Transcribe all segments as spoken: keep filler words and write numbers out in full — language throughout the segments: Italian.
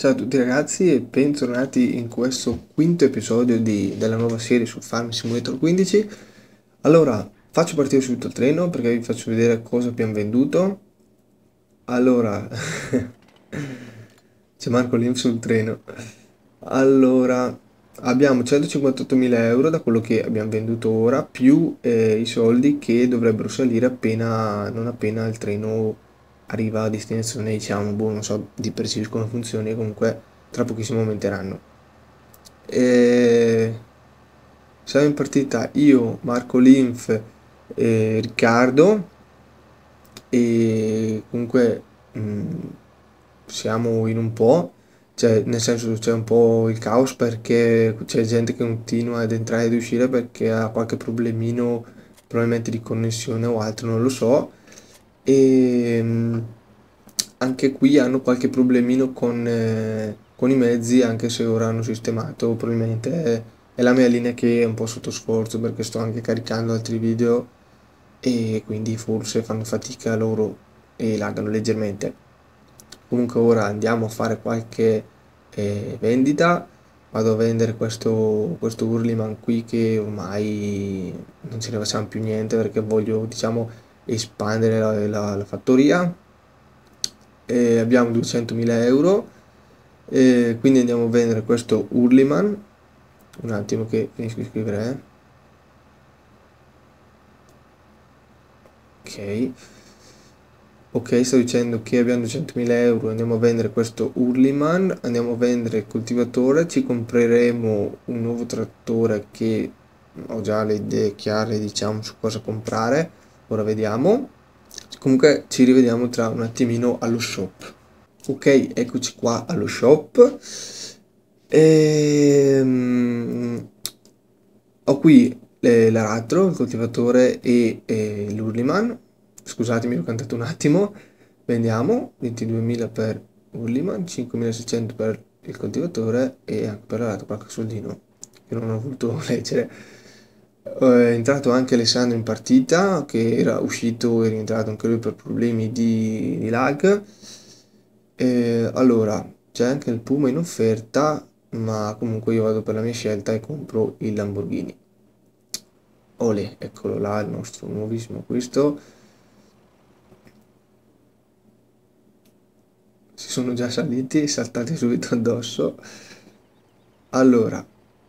Ciao a tutti ragazzi e bentornati in questo quinto episodio di- della nuova serie su Farming Simulator quindici. Allora, faccio partire subito il treno perché vi faccio vedere cosa abbiamo venduto. Allora, c'è Marco Lim sul treno. Allora, abbiamo centocinquantottomila euro da quello che abbiamo venduto ora, più eh, i soldi che dovrebbero salire appena, non appena il treno arriva a destinazione, diciamo, boh, non so di preciso come funzioni, comunque tra pochissimo aumenteranno. E siamo in partita io, Marco Linf e Riccardo e comunque mh, siamo in un po', cioè nel senso c'è un po' il caos perché c'è gente che continua ad entrare e ad uscire perché ha qualche problemino probabilmente di connessione o altro, non lo so. E mh, anche qui hanno qualche problemino con, eh, con i mezzi, anche se ora hanno sistemato, probabilmente è, è la mia linea che è un po' sotto sforzo perché sto anche caricando altri video e quindi forse fanno fatica loro e laggano leggermente. Comunque ora andiamo a fare qualche eh, vendita. Vado a vendere questo, questo Hurliman qui che ormai non ce ne facciamo più niente perché voglio, diciamo, espandere la, la- la fattoria. E abbiamo duecentomila euro. E quindi andiamo a vendere questo Hurliman. Un attimo che finisco di scrivere. eh. Ok. Ok, sto dicendo che abbiamo duecentomila euro, andiamo a vendere questo Hurliman, andiamo a vendere il coltivatore, ci compreremo un nuovo trattore che ho già le idee chiare, diciamo, su cosa comprare, ora vediamo. Comunque ci rivediamo tra un attimino allo shop. Ok, eccoci qua allo shop. Ehm, Ho qui eh, l'aratro, il coltivatore e, e l'Hurliman. Scusatemi, ho cantato un attimo. Vendiamo ventiduemila per Hurliman, cinquemilaseicento per il coltivatore e anche per l'aratro qualche soldino che non ho voluto leggere. È entrato anche Alessandro in partita, che era uscito e rientrato anche lui per problemi di, di lag. E allora, c'è anche il Puma in offerta, ma comunque io vado per la mia scelta e compro il Lamborghini. Olè, eccolo là, il nostro nuovissimo acquisto. Si sono già saliti, saltati subito addosso. Allora,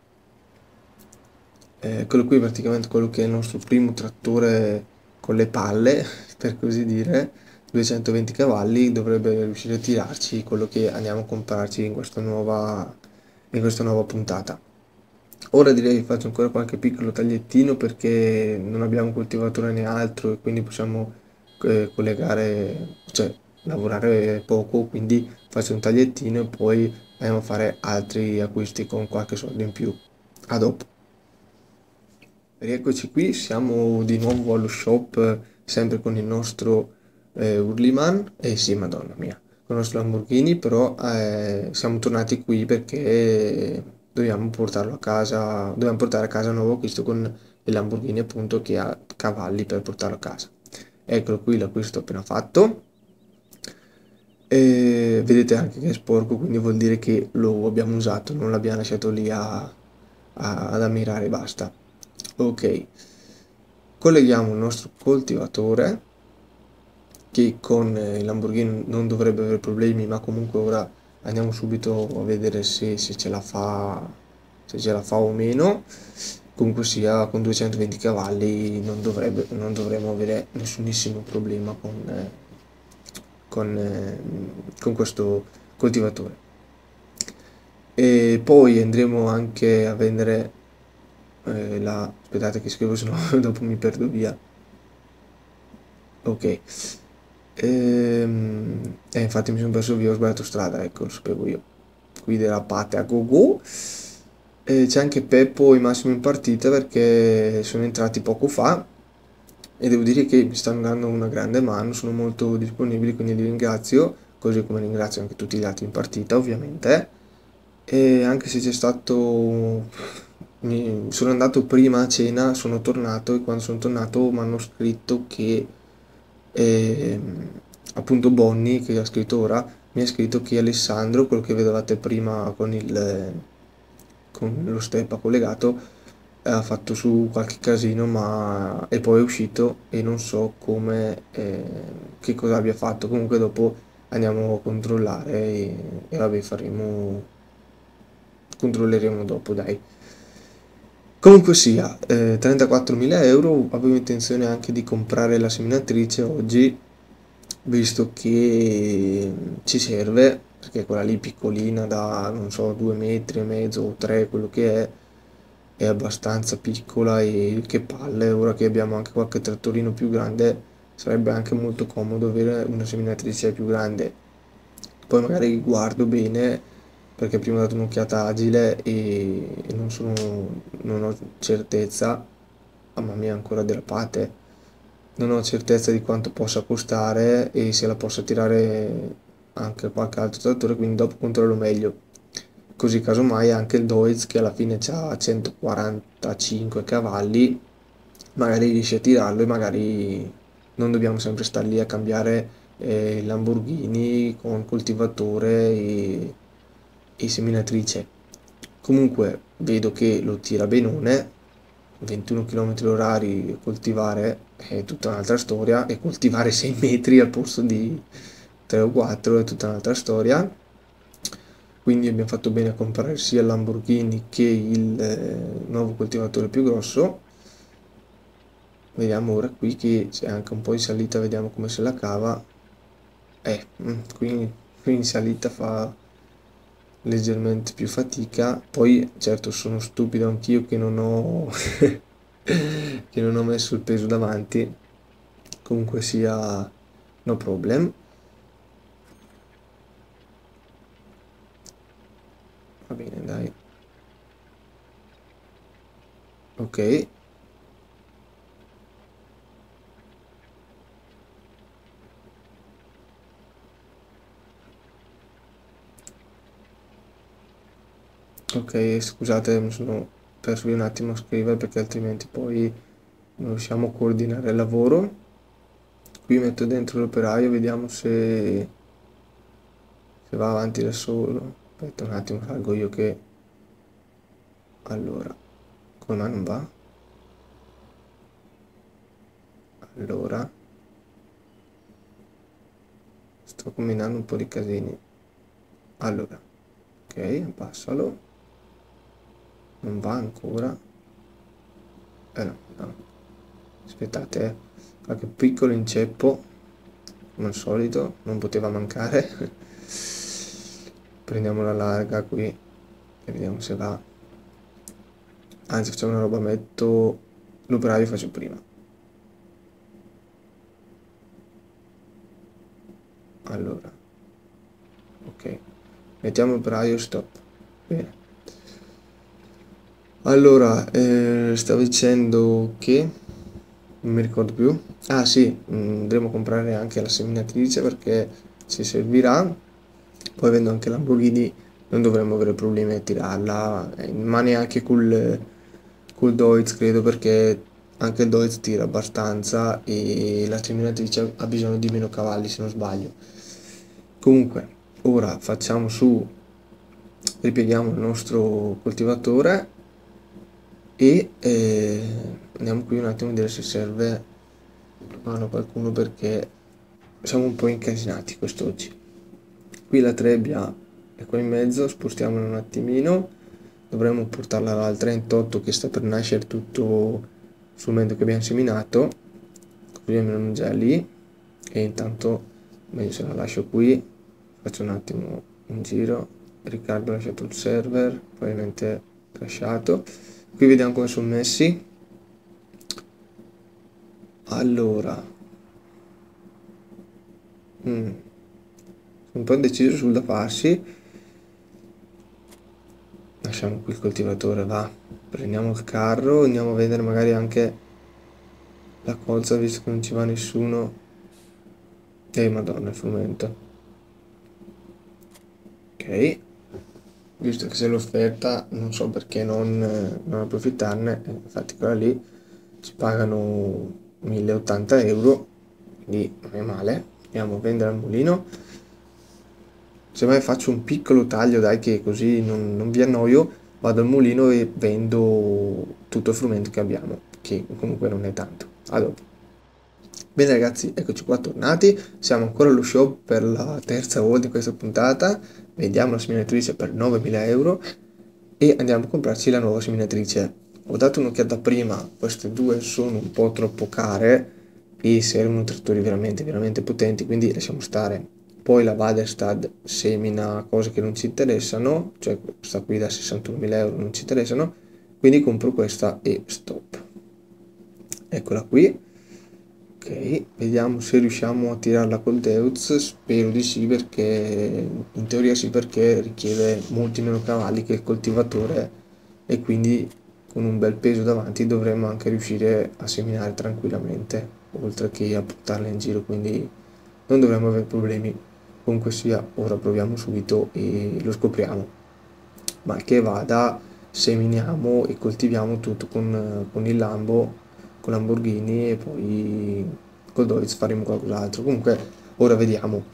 eh, quello qui è praticamente quello che è il nostro primo trattore con le palle, per così dire, duecentoventi cavalli, dovrebbe riuscire a tirarci quello che andiamo a comprarci in questa nuova, in questa nuova puntata. Ora direi che faccio ancora qualche piccolo tagliettino perché non abbiamo coltivatore né altro e quindi possiamo eh, collegare, cioè lavorare poco, quindi faccio un tagliettino e poi andiamo a fare altri acquisti con qualche soldo in più. A dopo. Rieccoci qui, siamo di nuovo allo shop, eh, sempre con il nostro eh, Hurliman, e sì, madonna mia, con il nostro Lamborghini, però eh, siamo tornati qui perché dobbiamo portarlo a casa, dobbiamo portare a casa un nuovo acquisto con il Lamborghini appunto che ha cavalli per portarlo a casa. Eccolo qui l'acquisto appena fatto. E vedete anche che è sporco, quindi vuol dire che lo abbiamo usato, non l'abbiamo lasciato lì a- a- ad ammirare e basta. Ok, colleghiamo il nostro coltivatore che con eh, il Lamborghini non dovrebbe avere problemi, ma comunque ora andiamo subito a vedere se, se ce la fa, se ce la fa o meno. Comunque sia, con duecentoventi cavalli non dovrebbe, non dovremmo avere nessunissimo problema con, eh, con, eh, con questo coltivatore. E poi andremo anche a vendere eh, la... aspettate che scrivo, sennò dopo mi perdo via. Ok. Ehm, eh, infatti mi sono perso via, ho sbagliato strada, ecco, lo sapevo io. Qui della Pate a go go. E c'è anche Peppo e Massimo in partita perché sono entrati poco fa e devo dire che mi stanno dando una grande mano, sono molto disponibili, quindi li ringrazio, così come ringrazio anche tutti gli altri in partita, ovviamente. E anche se c'è stato... mi- sono andato prima a cena, sono tornato e quando sono tornato mi hanno scritto che ehm, appunto Bonnie, che ha scritto ora, mi ha scritto che Alessandro, quello che vedevate prima con il con lo steppa collegato, ha fatto su qualche casino, ma e poi è uscito e non so come, eh, che cosa abbia fatto. Comunque dopo andiamo a controllare e, e vabbè, faremo, controlleremo dopo, dai. Comunque sia, eh, trentaquattromila euro, avevo intenzione anche di comprare la seminatrice oggi, visto che ci serve, perché quella lì piccolina da, non so, due metri e mezzo o tre, quello che è, è abbastanza piccola e che palle, ora che abbiamo anche qualche trattorino più grande, sarebbe anche molto comodo avere una seminatrice più grande. Poi magari guardo bene, perché prima ho dato un'occhiata agile e, e non sono, non ho certezza, mamma mia ancora derapate, non ho certezza di quanto possa costare e se la possa tirare anche qualche altro trattore, quindi dopo controllo meglio. Così casomai anche il Deutz, che alla fine ha centoquarantacinque cavalli, magari riesce a tirarlo e magari non dobbiamo sempre stare lì a cambiare eh, il Lamborghini con coltivatore e, e seminatrice. Comunque vedo che lo tira benone, ventuno chilometri orari coltivare è tutta un'altra storia e coltivare sei metri al posto di tre o quattro è tutta un'altra storia. Quindi abbiamo fatto bene a comprare sia il Lamborghini che il eh, nuovo coltivatore più grosso. Vediamo ora qui che c'è anche un po' di salita, vediamo come se la cava. Eh, mm, qui, qui in salita fa leggermente più fatica. Poi certo sono stupido anch'io che non ho che non ho messo il peso davanti. Comunque sia, no problem. Va bene, dai. Ok. Ok, scusate, mi sono perso un attimo a scrivere perché altrimenti poi non riusciamo a coordinare il lavoro. Qui metto dentro l'operaio, vediamo se, se va avanti da solo. Aspetta un attimo, salgo io che... Allora, come mai non va? Allora, sto combinando un po' di casini. Allora, ok, passalo. Non va ancora. Eh no, no. Aspettate, eh. Qualche piccolo inceppo, come al solito, non poteva mancare. Prendiamo la larga qui e vediamo se va. Anzi, facciamo una roba, metto l'operaio, faccio prima. Allora, ok, mettiamo l'operaio, stop. Bene. Allora, eh, stavo dicendo che non mi ricordo più. Ah sì, mm, dovremo comprare anche la seminatrice perché ci servirà. Poi avendo anche Lamborghini non dovremmo avere problemi a tirarla, eh, ma neanche col, col Deutz credo perché anche il Deutz tira abbastanza e la seminatrice ha bisogno di meno cavalli se non sbaglio. Comunque, ora facciamo su, ripieghiamo il nostro coltivatore e eh, andiamo qui un attimo a vedere se serve mano a qualcuno perché siamo un po' incasinati quest'oggi. Qui la trebbia è qua in mezzo, spostiamola un attimino, dovremmo portarla al trentotto che sta per nascere tutto sul mento che abbiamo seminato, così almeno non già lì, e intanto meglio se la lascio qui, faccio un attimo un giro, Riccardo ha lasciato il server, probabilmente crashato. Qui vediamo come sono messi. Allora, mm, sono un po' indeciso sul da farsi. Lasciamo qui il coltivatore, va. Prendiamo il carro, andiamo a vedere magari anche la colza visto che non ci va nessuno. Eh, madonna, il frumento. Ok. Visto che c'è l'offerta, non so perché non, eh, non approfittarne. Eh, infatti quella lì ci pagano mille e ottanta euro, quindi non è male. Andiamo a vendere al mulino. semmai faccio un piccolo taglio, dai, che così non, non vi annoio, vado al mulino e vendo tutto il frumento che abbiamo, che comunque non è tanto. A dopo. Bene ragazzi, eccoci qua tornati, siamo ancora allo show per la terza volta in questa puntata, vendiamo la seminatrice per novemila euro e andiamo a comprarci la nuova seminatrice. Ho dato un'occhiata prima, queste due sono un po' troppo care e servono trattori veramente veramente potenti, quindi lasciamo stare. Poi la Waderstad semina cose che non ci interessano, cioè questa qui da sessantunomila euro non ci interessano, quindi compro questa e stop. Eccola qui. Ok, vediamo se riusciamo a tirarla col Deutz, spero di sì perché in teoria sì perché richiede molti meno cavalli che il coltivatore e quindi con un bel peso davanti dovremmo anche riuscire a seminare tranquillamente oltre che a buttarla in giro, quindi non dovremmo avere problemi. Comunque sia, ora proviamo subito e lo scopriamo. Ma che vada, seminiamo e coltiviamo tutto con, con il Lambo, con Lamborghini e poi col Deutz faremo qualcos'altro. Comunque, ora vediamo.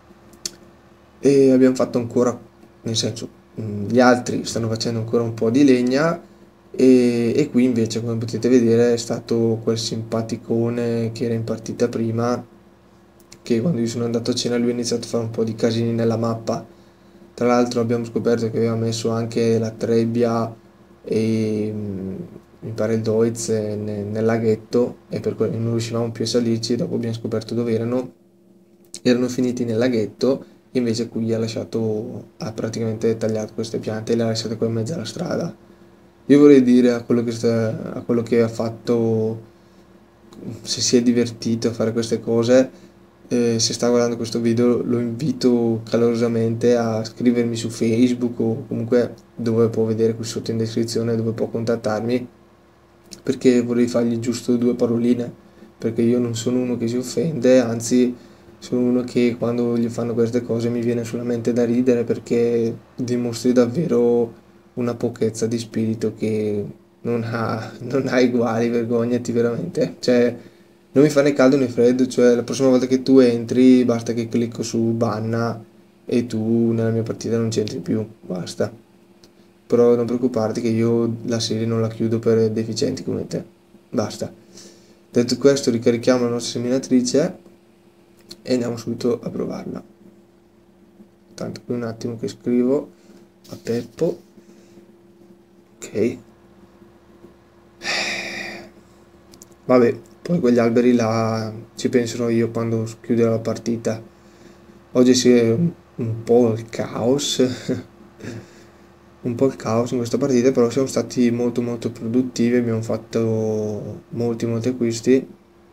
E abbiamo fatto ancora, nel senso, mh, gli altri stanno facendo ancora un po' di legna e, e qui invece, come potete vedere, è stato quel simpaticone che era in partita prima, che quando io sono andato a cena lui ha iniziato a fare un po' di casini nella mappa. Tra l'altro abbiamo scoperto che aveva messo anche la trebbia e mm, mi pare il Deutz ne- nel laghetto e per quello non riuscivamo più a salirci. Dopo abbiamo scoperto dove erano, erano finiti nel laghetto, invece qui ha lasciato, ha praticamente tagliato queste piante e le ha lasciate qua in mezzo alla strada. Io vorrei dire a quello che, sta, a quello che ha fatto, se si è divertito a fare queste cose, eh, se sta guardando questo video lo invito calorosamente a scrivermi su Facebook o comunque dove può vedere qui sotto in descrizione dove può contattarmi perché vorrei fargli giusto due paroline perché io non sono uno che si offende, anzi sono uno che quando gli fanno queste cose mi viene solamente da ridere perché dimostri davvero una pochezza di spirito che non ha, non ha uguali, vergognati veramente. Cioè, non mi fa né caldo né freddo, cioè la prossima volta che tu entri basta che clicco su banna e tu nella mia partita non c'entri più, basta. Però non preoccuparti che io la serie non la chiudo per deficienti come te. Basta. Detto questo, ricarichiamo la nostra seminatrice e andiamo subito a provarla. Tanto qui un attimo che scrivo a Peppo. Ok. Vabbè, poi quegli alberi là ci penserò io quando chiuderò la partita. Oggi si è un, un po' il caos, un po' il caos in questa partita, però siamo stati molto molto produttivi, abbiamo fatto molti molti acquisti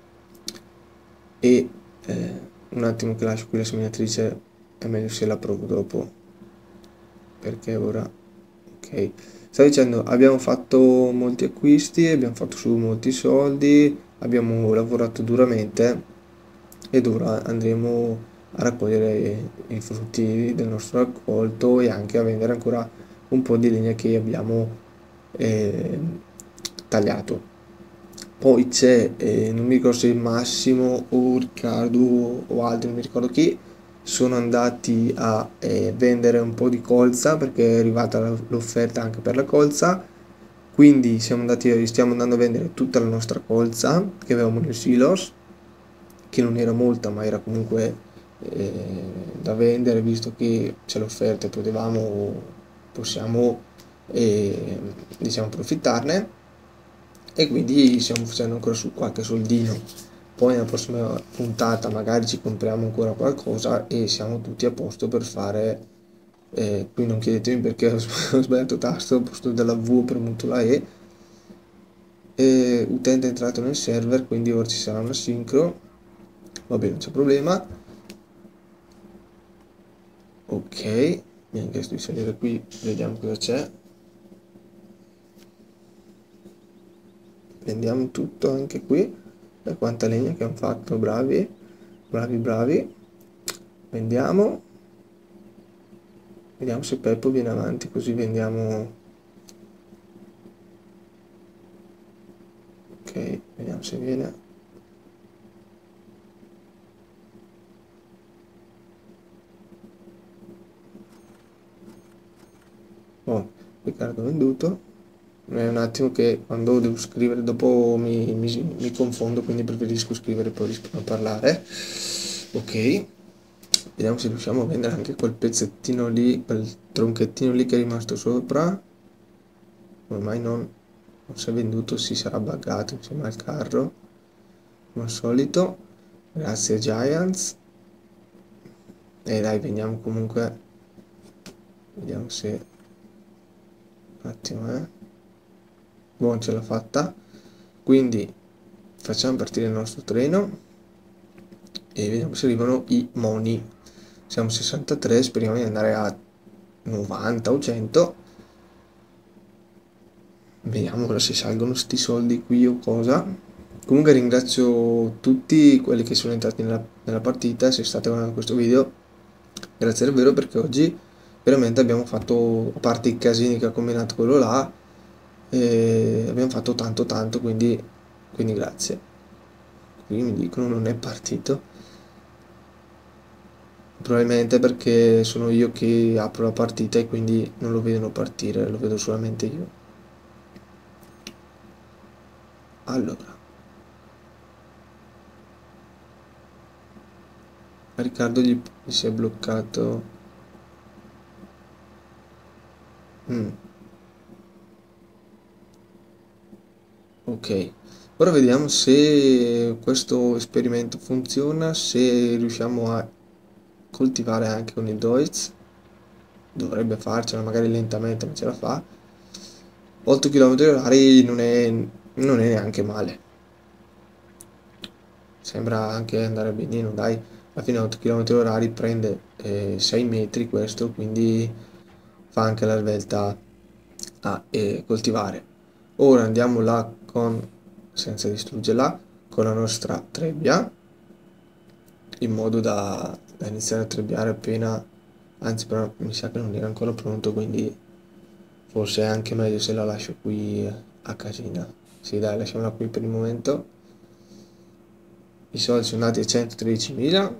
e eh, un attimo che lascio qui la seminatrice è meglio se la provo dopo perché ora ok. Stavo dicendo, abbiamo fatto molti acquisti, abbiamo fatto su molti soldi, abbiamo lavorato duramente ed ora andremo a raccogliere i frutti del nostro raccolto e anche a vendere ancora un po' di legna che abbiamo eh, tagliato. Poi c'è, eh, non mi ricordo se Massimo o Riccardo o altri, non mi ricordo chi, sono andati a eh, vendere un po' di colza perché è arrivata l'offerta anche per la colza, quindi siamo andati, stiamo andando a vendere tutta la nostra colza che avevamo nel silos, che non era molta ma era comunque eh, da vendere visto che c'è l'offerta e potevamo, possiamo eh, diciamo approfittarne e quindi stiamo facendo ancora su qualche soldino. Poi nella prossima puntata magari ci compriamo ancora qualcosa e siamo tutti a posto per fare, eh, qui non chiedetemi perché ho sbagliato tasto, al posto della V ho premuto la E, e utente è entrato nel server, quindi ora ci sarà una sincro, va bene, non c'è problema. Ok, mi ha chiesto di salire qui, vediamo cosa c'è. Vendiamo tutto anche qui. E quanta legna che hanno fatto, bravi, bravi, bravi. Vendiamo. Vediamo se Peppo viene avanti, così vendiamo. Ok, vediamo se viene. Riccardo venduto. È un attimo che quando devo scrivere dopo mi, mi- mi confondo, quindi preferisco scrivere e poi riesco a parlare. Ok, vediamo se riusciamo a vendere anche quel pezzettino lì, quel tronchettino lì che è rimasto sopra. Ormai non, non si è venduto, si sarà buggato insieme al carro, come al solito. Grazie Giants. E dai, vediamo comunque, vediamo se, un attimo, eh. Buon, ce l'ha fatta. Quindi facciamo partire il nostro treno e vediamo se arrivano i money. Siamo sessantatré, speriamo di andare a novanta o cento. Vediamo ora se salgono sti soldi qui o cosa. Comunque ringrazio tutti quelli che sono entrati nella, nella partita, se state guardando questo video. Grazie davvero, perché oggi veramente abbiamo fatto, a parte i casini che ha combinato quello là, eh, abbiamo fatto tanto tanto, quindi, quindi grazie. Qui mi dicono non è partito. Probabilmente perché sono io che apro la partita e quindi non lo vedono partire, lo vedo solamente io. Allora, a Riccardo gli, gli si è bloccato. Mm, ok, ora vediamo se questo esperimento funziona, se riusciamo a coltivare anche con il Deutz. Dovrebbe farcela, magari lentamente, ma ce la fa. otto chilometri orari non è, non è neanche male. Sembra anche andare benino, dai. Alla fine otto chilometri orari prende eh, sei metri questo, quindi fa anche la svelta a eh, coltivare. Ora andiamo là con, senza distruggerla, con la nostra trebbia, in modo da, da iniziare a trebbiare appena, anzi però mi sa che non era ancora pronto, quindi forse è anche meglio se la lascio qui a casina. Sì dai, lasciamola qui per il momento. I soldi sono andati a centotredicimila.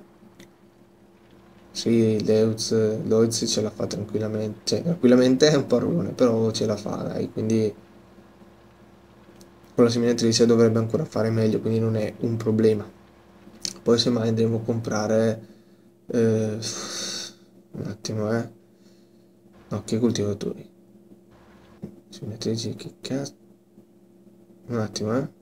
Sì, Deutz, Deutz ce la fa tranquillamente, cioè tranquillamente è un parolone, però ce la fa, dai, quindi con la seminatrice dovrebbe ancora fare meglio, quindi non è un problema. Poi semmai andremo a comprare, eh, un attimo, eh, no, che coltivatori, seminatrici, che cazzo, un attimo, eh,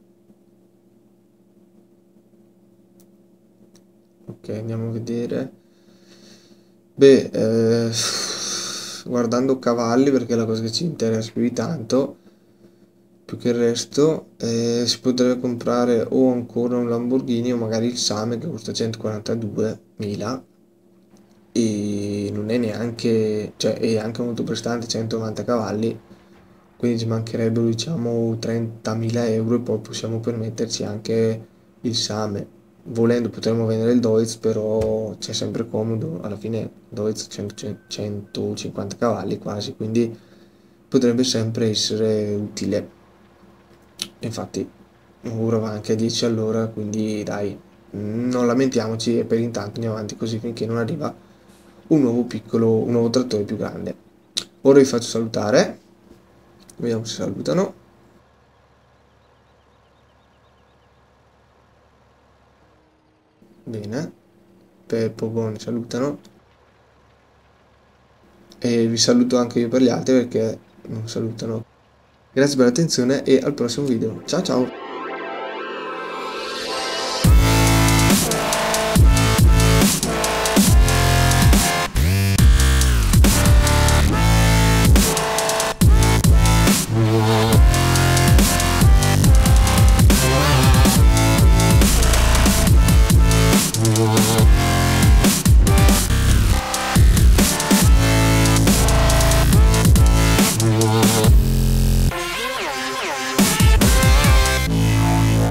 ok, andiamo a vedere. Beh, eh, guardando cavalli, perché è la cosa che ci interessa più di tanto, più che il resto, eh, si potrebbe comprare o ancora un Lamborghini o magari il Same che costa centoquarantaduemila e non è neanche, cioè è anche molto prestante, centonovanta cavalli, quindi ci mancherebbero diciamo trentamila euro e poi possiamo permetterci anche il Same. Volendo potremmo vendere il Deutz, però c'è sempre comodo, alla fine Deutz cento centocinquanta cavalli quasi, quindi potrebbe sempre essere utile. Infatti ora va anche a dieci all'ora, quindi dai, non lamentiamoci e per intanto andiamo avanti così finché non arriva un nuovo piccolo, un nuovo trattore più grande. Ora vi faccio salutare, vediamo se salutano. Bene, Peppo, Boni salutano e vi saluto anche io per gli altri perché non salutano. Grazie per l'attenzione e al prossimo video. Ciao ciao!